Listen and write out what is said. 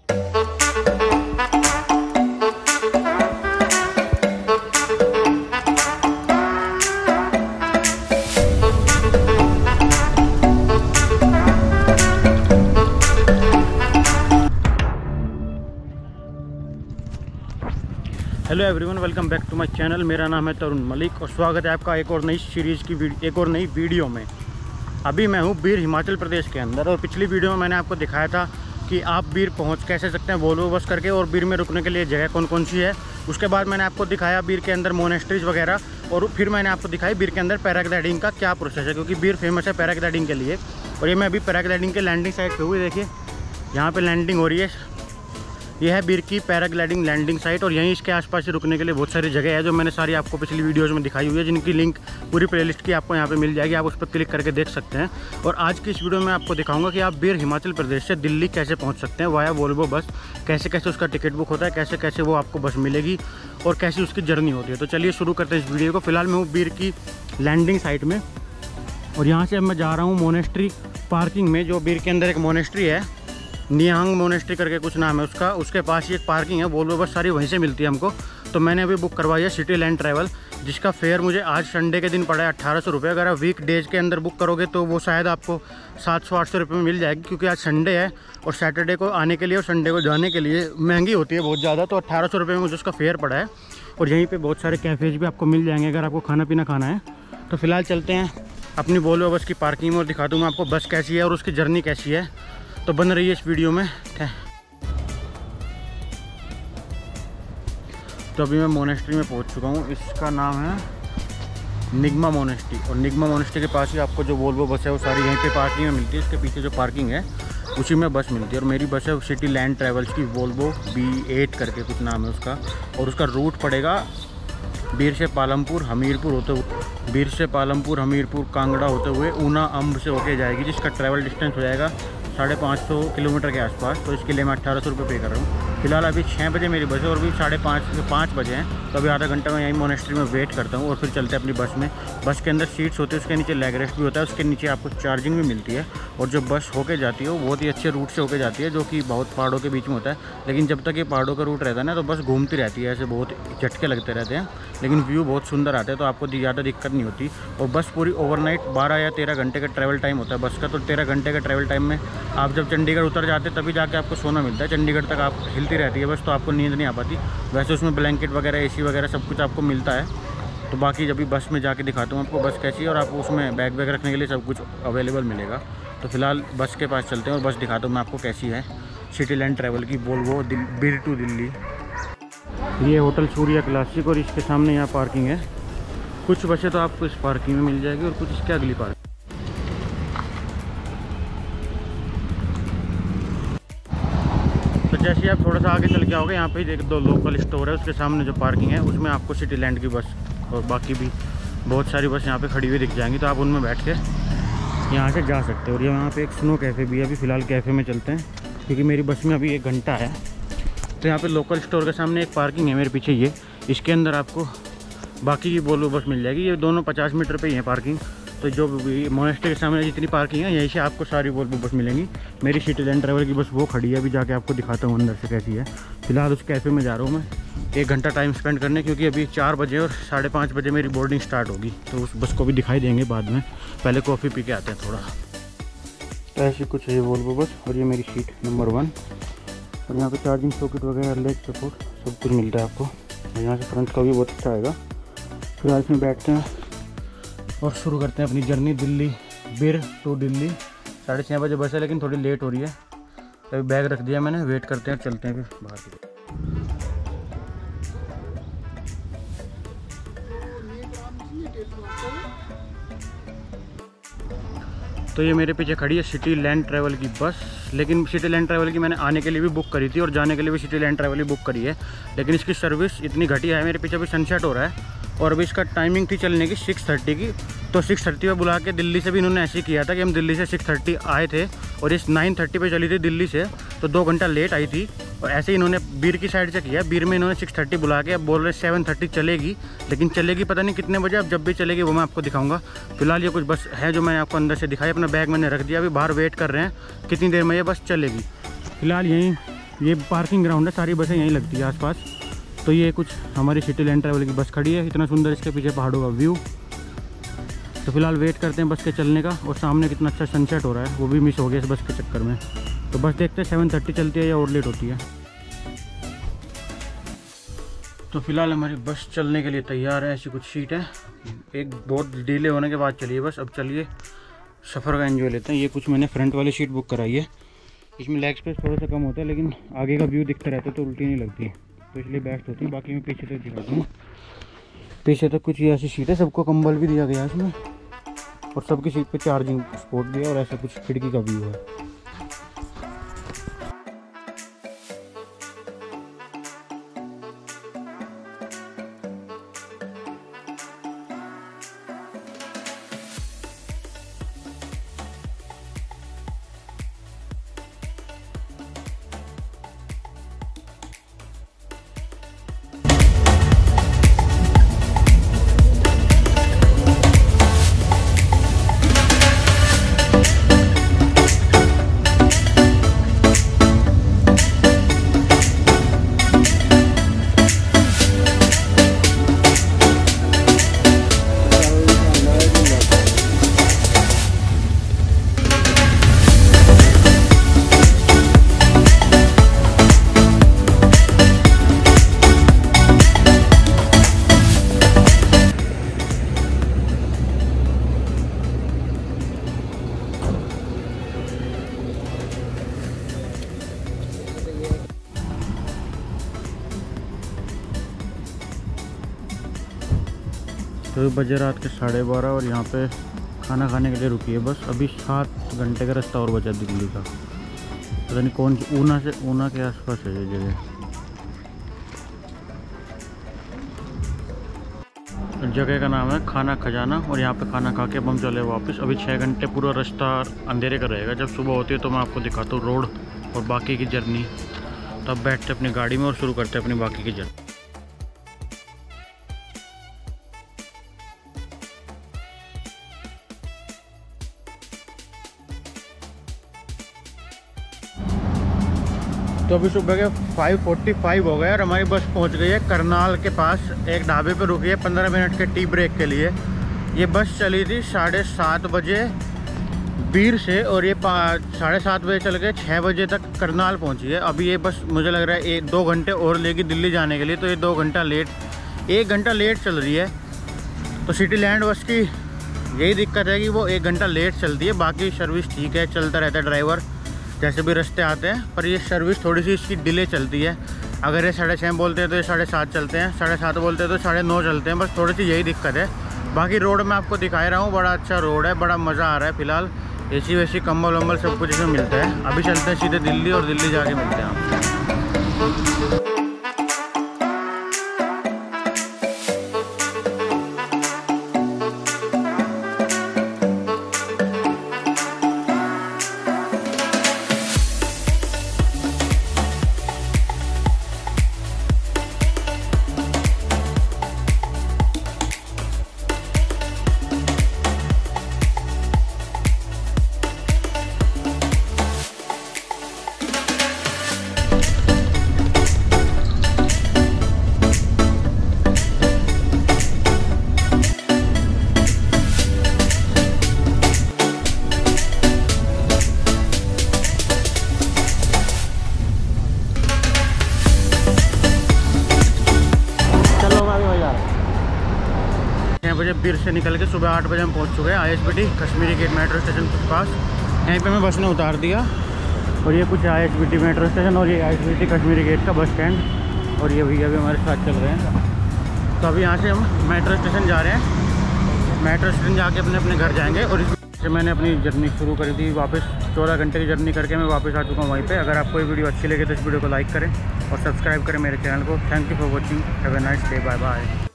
Hello everyone, welcome back to my channel. मेरा नाम है तरुण मलिक और स्वागत है आपका एक और नई सीरीज़ की एक और नई वीडियो में। अभी मैं हूँ बीर, हिमाचल प्रदेश के अंदर। और पिछली वीडियो में मैंने आपको दिखाया था कि आप बीर पहुँच कैसे सकते हैं वोल्वो बस करके, और बीर में रुकने के लिए जगह कौन कौन सी है। उसके बाद मैंने आपको दिखाया बीर के अंदर मोनेस्ट्रीज वगैरह, और फिर मैंने आपको दिखाई बीर के अंदर पैराग्लाइडिंग का क्या प्रोसेस है, क्योंकि बीर फेमस है पैराग्लाइडिंग के लिए। और ये मैं अभी पैराग्लाइडिंग के लैंडिंग साइट पर हुई, देखिए यहाँ पर लैंडिंग हो रही है। यह है बीर की पैराग्लाइडिंग लैंडिंग साइट, और यहीं इसके आसपास ही रुकने के लिए बहुत सारी जगह है जो मैंने सारी आपको पिछली वीडियोस में दिखाई हुई है, जिनकी लिंक पूरी प्लेलिस्ट की आपको यहाँ पे मिल जाएगी। आप उस पर क्लिक करके देख सकते हैं। और आज की इस वीडियो में आपको दिखाऊंगा कि आप बीर हिमाचल प्रदेश से दिल्ली कैसे पहुँच सकते हैं वाया वोल्वो बस, कैसे कैसे उसका टिकट बुक होता है, कैसे कैसे वो आपको बस मिलेगी और कैसी उसकी जर्नी होती है। तो चलिए शुरू करते हैं इस वीडियो को। फिलहाल मैं हूँ बीर की लैंडिंग साइट में, और यहाँ से अब मैं जा रहा हूँ मोनेस्ट्री पार्किंग में। जो बीर के अंदर एक मोनेस्ट्री है, नियांग मोनेस्ट्री करके कुछ नाम है उसका, उसके पास ही एक पार्किंग है। वोल्वो बस सारी वहीं से मिलती है हमको। तो मैंने अभी बुक करवाई है सिटी लैंड ट्रैवल, जिसका फेयर मुझे आज संडे के दिन पड़ा है 1800 रुपये। अगर आप वीक डेज के अंदर बुक करोगे तो वो शायद आपको 700-800 रुपये में मिल जाएगी, क्योंकि आज संडे है और सैटरडे को आने के लिए और संडे को जाने के लिए महंगी होती है बहुत ज़्यादा। तो 1800 रुपये में मुझे उसका फेयर पड़ा है। और यहीं पर बहुत सारे कैफ़ेज भी आपको मिल जाएंगे अगर आपको खाना पीना खाना है। तो फिलहाल चलते हैं अपनी वोल्वो बस की पार्किंग में और दिखा दूँ मैं आपको बस कैसी है और उसकी जर्नी कैसी है। तो बन रही है इस वीडियो में। तो अभी मैं मोनेस्ट्री में पहुंच चुका हूं। इसका नाम है निग्मा मोनेस्ट्री, और निग्मा मोनेस्ट्री के पास ही आपको जो वोल्वो बस है वो सारी यहीं पे पार्किंग में मिलती है। इसके पीछे जो पार्किंग है उसी में बस मिलती है। और मेरी बस है सिटी लैंड ट्रैवल्स की वोल्वो B8 करके कुछ नाम है उसका। और उसका रूट पड़ेगा बीर से पालमपुर हमीरपुर होते हुए, बीर से पालमपुर हमीरपुर कांगड़ा होते हुए ऊना अम्ब से होके जाएगी, जिसका ट्रैवल डिस्टेंस हो जाएगा 550 किलोमीटर के आसपास। तो इसके लिए मैं 1800 रुपये पे कर रहा हूँ। फिलहाल अभी 6 बजे मेरी बस है और अभी 5:30 से 5 बजे हैं। तो अभी आधा घंटा मैं यहीं मोनेस्ट्री में वेट करता हूँ और फिर चलते हैं अपनी बस में। बस के अंदर सीट्स होती है, उसके नीचे लेग रेस्ट भी होता है, उसके नीचे आपको चार्जिंग भी मिलती है। और जो बस होके जाती है वो बहुत ही अच्छे रूट से होके जाती है, जो कि बहुत पहाड़ों के बीच में होता है। लेकिन जब तक ये पहाड़ों का रूट रहता है ना, तो बस घूमती रहती है, ऐसे बहुत झटके लगते रहते हैं, लेकिन व्यू बहुत सुंदर आते हैं, तो आपको ज़्यादा दिक्कत नहीं होती। और बस पूरी ओवरनाइट 12 या 13 घंटे का ट्रैवल टाइम होता है बस का। तो 13 घंटे का ट्रैवल टाइम में आप जब चंडीगढ़ उतर जाते तभी जाके आपको सोना मिलता है। चंडीगढ़ तक आप हिलती रहती है बस, तो आपको नींद नहीं आ पाती। वैसे उसमें ब्लैंकेट वगैरह, AC वगैरह सब कुछ आपको मिलता है। तो बाकी जब भी बस में जाके दिखाता हूँ आपको बस कैसी है, और आपको उसमें बैग वैग रखने के लिए सब कुछ अवेलेबल मिलेगा। तो फिलहाल बस के पास चलते हैं और बस दिखाता हूँ मैं आपको कैसी है सिटी लैंड ट्रैवल की वोल्वो बीर टू दिल्ली। ये होटल सूर्या क्लासिक, और इसके सामने यहाँ पार्किंग है। कुछ बसें तो आपको इस पार्किंग में मिल जाएगी और कुछ इसके अगली पार्किंग। तो जैसे आप थोड़ा सा आगे चल के आओगे, यहाँ पे एक 2 लोकल स्टोर है, उसके सामने जो पार्किंग है उसमें आपको सिटी लैंड की बस और बाकी भी बहुत सारी बस यहाँ पे खड़ी हुई दिख जाएंगी। तो आप उनमें बैठ के यहाँ से जा सकते हो। और यहाँ पे एक स्नो कैफ़े भी है। अभी फ़िलहाल कैफ़े में चलते हैं, क्योंकि मेरी बस में अभी 1 घंटा है। तो यहाँ पे लोकल स्टोर के सामने एक पार्किंग है मेरे पीछे, ये इसके अंदर आपको बाकी की वोल्वो बस मिल जाएगी। ये दोनों 50 मीटर पे ही है पार्किंग। तो जो मोनेस्ट्री के सामने जितनी पार्किंग है, यहीं से आपको सारी वोल्वो बस मिलेंगी। मेरी सिटी लैंड ट्रैवल की बस वो खड़ी है, अभी जाके आपको दिखाता हूँ अंदर से कैसी है। फिलहाल उस कैफ़े में जा रहा हूँ मैं 1 घंटा टाइम स्पेंड करने, क्योंकि अभी 4 बजे और 5:30 बजे मेरी बोर्डिंग स्टार्ट होगी। तो उस बस को भी दिखाई देंगे बाद में, पहले कॉफ़ी पी के आते हैं थोड़ा। तो ऐसी कुछ है ये वोल्वो बस, और ये मेरी सीट नंबर 1। और यहाँ पे चार्जिंग सॉकेट वगैरह, लेग सपोर्ट सब कुछ मिलता है आपको। और यहाँ से फ्रंट का भी बहुत अच्छा आएगा। फिलहाल इसमें बैठते हैं और शुरू करते हैं अपनी जर्नी दिल्ली, बीर टू दिल्ली। 6:30 बजे बस है, लेकिन थोड़ी लेट हो रही है। अभी बैग रख दिया मैंने, वेट करते हैं, चलते हैं फिर बाहर की। तो ये मेरे पीछे खड़ी है सिटी लैंड ट्रैवल की बस। लेकिन सिटी लैंड ट्रैवल की मैंने आने के लिए भी बुक करी थी और जाने के लिए भी सिटी लैंड ट्रैवल ही बुक करी है, लेकिन इसकी सर्विस इतनी घटिया है। मेरे पीछे अभी सनसेट हो रहा है और अभी इसका टाइमिंग थी चलने की 6:30 की। तो 6:30 पे बुला के, दिल्ली से भी इन्होंने ऐसे ही किया था कि हम दिल्ली से 6:30 आए थे और इस 9:30 पे चली थी दिल्ली से, तो 2 घंटा लेट आई थी। और ऐसे ही इन्होंने बीर की साइड से किया। बीर में इन्होंने 6:30 बुला के अब बोल रहे 7:30 चलेगी, लेकिन चलेगी पता नहीं कितने बजे। अब जब भी चलेगी वो मैं आपको दिखाऊंगा। फिलहाल ये कुछ बस है जो मैं आपको अंदर से दिखाई। अपना बैग मैंने रख दिया, अभी बाहर वेट कर रहे हैं कितनी देर में ये बस चलेगी। फिलहाल यहीं ये पार्किंग ग्राउंड है, सारी बसें यहीं लगती है आसपास। तो ये कुछ हमारी सिटी लैंड ट्रैवल की बस खड़ी है, इतना सुंदर इसके पीछे पहाड़ों का व्यू। तो फिलहाल वेट करते हैं बस के चलने का, और सामने कितना अच्छा सनसेट हो रहा है, वो भी मिस हो गया इस बस के चक्कर में। तो बस देखते हैं 7:30 चलती है या और लेट होती है। तो फिलहाल हमारी बस चलने के लिए तैयार है, ऐसी कुछ सीट है। एक बहुत डिले होने के बाद चलिए बस। अब चलिए सफ़र का एंजॉय लेते हैं। ये कुछ मैंने फ्रंट वाली सीट बुक कराई है, इसमें लेग स्पेस थोड़ा सा कम होता है, लेकिन आगे का व्यू दिखता रहता है तो उल्टी नहीं लगती, तो इसलिए बेस्ट होती है। बाकी मैं पीछे तक दिखाता हूँ। पीछे तक कुछ ये ऐसी सीट है, सबको कंबल भी दिया गया है इसमें, और सबकी सीट पे चार्जिंग स्पॉट दिया, और ऐसा कुछ खिड़की का व्यू है। तो बजे रात के 12:30 और यहाँ पे खाना खाने के लिए रुकी है बस। अभी 7 घंटे का रास्ता और बचा दिल्ली का। पता नहीं कौन सी, ऊना के आसपास है ये जगह। जगह का नाम है खाना खजाना, और यहाँ पे खाना खा के अब हम चले वापस। अभी 6 घंटे पूरा रास्ता अंधेरे का रहेगा। जब सुबह होती है तो मैं आपको दिखाता हूँ रोड और बाकी की जर्नी। तब बैठते अपनी गाड़ी में और शुरू करते अपनी बाकी की जर्नी। तो अभी सुबह के 5:45 हो गए और हमारी बस पहुंच गई है करनाल के पास। एक ढाबे पे रुकी है 15 मिनट के टी ब्रेक के लिए। ये बस चली थी 7:30 बजे बीर से, और ये 7:30 बजे चल के 6 बजे तक करनाल पहुंची है। अभी ये बस मुझे लग रहा है 2 घंटे और लेगी दिल्ली जाने के लिए, तो ये 2 घंटा लेट, 1 घंटा लेट चल रही है। तो सिटी लैंड बस की यही दिक्कत है कि वो 1 घंटा लेट चलती है। बाकी सर्विस ठीक है, चलता रहता है ड्राइवर जैसे भी रास्ते आते हैं, पर ये सर्विस थोड़ी सी इसकी डिले चलती है। अगर ये 6:30 बोलते हैं तो ये 7:30 चलते हैं, 7:30 बोलते हैं तो 9:30 चलते हैं। बस थोड़ी सी यही दिक्कत है। बाकी रोड मैं आपको दिखा रहा हूँ, बड़ा अच्छा रोड है, बड़ा मज़ा आ रहा है। फिलहाल एसी वेसी कंबल वम्बल सब कुछ इसमें मिलता है। अभी चलते हैं सीधे दिल्ली, और दिल्ली जाके मिलते हैं आपसे। बजे बीर से निकल के सुबह 8 बजे हम पहुंच चुके हैं ISBT Kashmiri gate metro station के पास। यहीं पे मैं बस ने उतार दिया, और ये कुछ ISBT मेट्रो स्टेशन और ये ISBT कश्मीरी गेट का बस स्टैंड। और ये भैया भी हमारे साथ चल रहे हैं। तो अभी यहाँ से हम मेट्रो स्टेशन जा रहे हैं। मेट्रो स्टेशन जाके अपने घर जाएंगे। और इससे मैंने अपनी जर्नी शुरू कर दी वापस। 14 घंटे की जर्नी करके मैं वापस आ चुका हूँ वहीं पर। अगर आपको ये वीडियो अच्छी लगे तो इस वीडियो को लाइक करें और सब्सक्राइब करें मेरे चैनल को। Thank you for watching. Have a nice day. Bye bye.